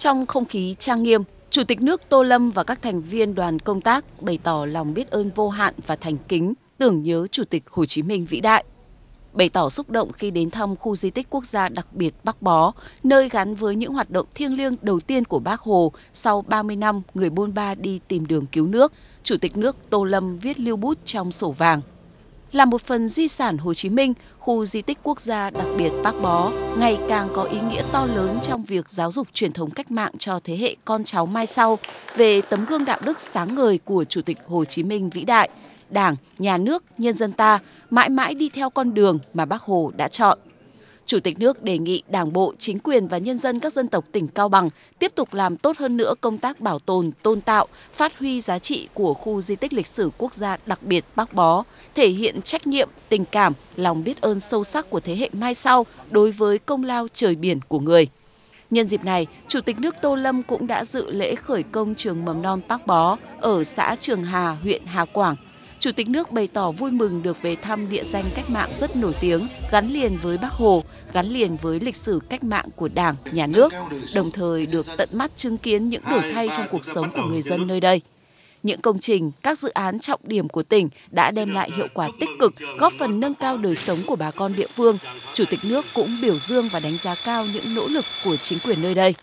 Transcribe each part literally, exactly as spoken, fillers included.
Trong không khí trang nghiêm, Chủ tịch nước Tô Lâm và các thành viên đoàn công tác bày tỏ lòng biết ơn vô hạn và thành kính tưởng nhớ Chủ tịch Hồ Chí Minh vĩ đại. Bày tỏ xúc động khi đến thăm khu di tích quốc gia đặc biệt Bắc Bó, nơi gắn với những hoạt động thiêng liêng đầu tiên của Bác Hồ sau ba mươi năm người bôn ba đi tìm đường cứu nước, Chủ tịch nước Tô Lâm viết lưu bút trong sổ vàng. Là một phần di sản Hồ Chí Minh, khu di tích quốc gia đặc biệt Bác Bó ngày càng có ý nghĩa to lớn trong việc giáo dục truyền thống cách mạng cho thế hệ con cháu mai sau về tấm gương đạo đức sáng ngời của Chủ tịch Hồ Chí Minh vĩ đại. Đảng, Nhà nước, nhân dân ta mãi mãi đi theo con đường mà Bác Hồ đã chọn. Chủ tịch nước đề nghị Đảng bộ, chính quyền và nhân dân các dân tộc tỉnh Cao Bằng tiếp tục làm tốt hơn nữa công tác bảo tồn, tôn tạo, phát huy giá trị của khu di tích lịch sử quốc gia đặc biệt Bác Bó, thể hiện trách nhiệm, tình cảm, lòng biết ơn sâu sắc của thế hệ mai sau đối với công lao trời biển của người. Nhân dịp này, Chủ tịch nước Tô Lâm cũng đã dự lễ khởi công trường mầm non Bác Bó ở xã Trường Hà, huyện Hà Quảng. Chủ tịch nước bày tỏ vui mừng được về thăm địa danh cách mạng rất nổi tiếng, gắn liền với Bác Hồ, gắn liền với lịch sử cách mạng của Đảng, Nhà nước, đồng thời được tận mắt chứng kiến những đổi thay trong cuộc sống của người dân nơi đây. Những công trình, các dự án trọng điểm của tỉnh đã đem lại hiệu quả tích cực, góp phần nâng cao đời sống của bà con địa phương. Chủ tịch nước cũng biểu dương và đánh giá cao những nỗ lực của chính quyền nơi đây.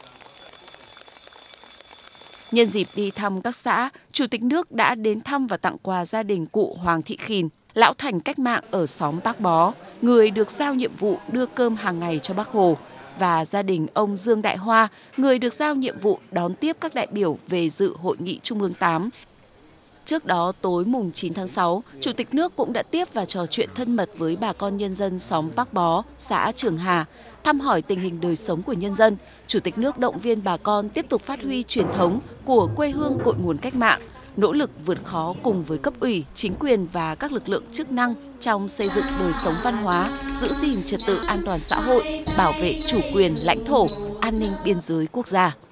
Nhân dịp đi thăm các xã, Chủ tịch nước đã đến thăm và tặng quà gia đình cụ Hoàng Thị Khìn, lão thành cách mạng ở xóm Bác Bó, người được giao nhiệm vụ đưa cơm hàng ngày cho Bác Hồ, và gia đình ông Dương Đại Hoa, người được giao nhiệm vụ đón tiếp các đại biểu về dự Hội nghị Trung ương tám. Trước đó, tối mùng chín tháng sáu, Chủ tịch nước cũng đã tiếp và trò chuyện thân mật với bà con nhân dân xóm Bác Bó, xã Trường Hà, thăm hỏi tình hình đời sống của nhân dân. Chủ tịch nước động viên bà con tiếp tục phát huy truyền thống của quê hương cội nguồn cách mạng, nỗ lực vượt khó cùng với cấp ủy, chính quyền và các lực lượng chức năng trong xây dựng đời sống văn hóa, giữ gìn trật tự an toàn xã hội, bảo vệ chủ quyền, lãnh thổ, an ninh biên giới quốc gia.